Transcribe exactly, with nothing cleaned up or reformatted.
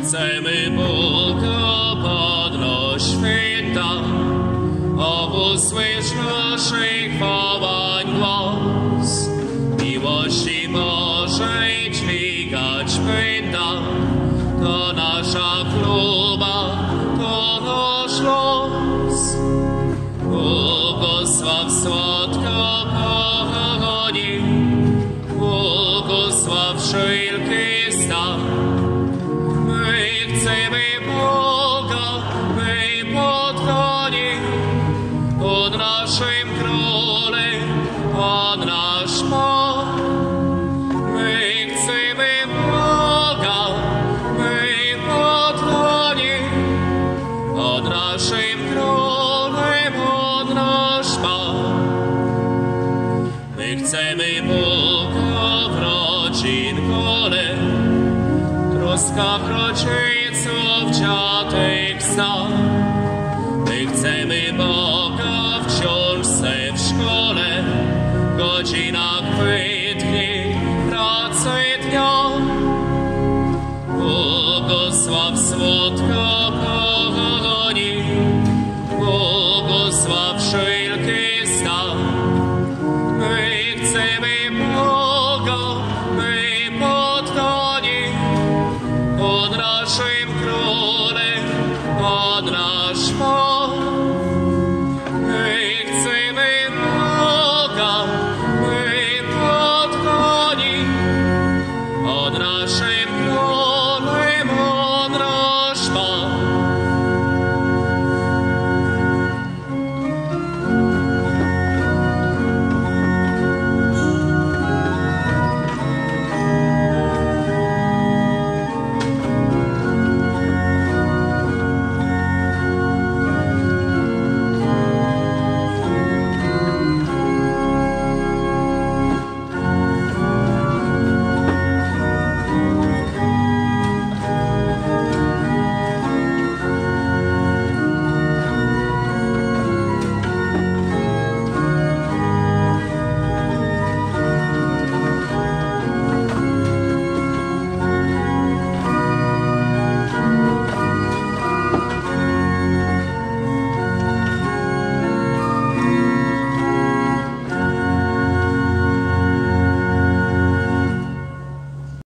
Chcemy Boga podnoś święta, usłysz naszych wołań głos. Miłości Bożej dźwigać pęta, to nasza chluba, to nasz los. Błogosław słodko pochodzi, błogosław wszelki stan. My chcemy Boga, my podchodzi, pod naszym królem, pod nasz Pan. My chcemy Boga, my podchodzi, pod naszym królem, pod nasz Pan. My chcemy Boga w rodzin kole, troskach rodziców, dziadek zna. My chcemy Boga w książce, w szkole, godzinach płytkich, pracy dnia. Błogosław słodko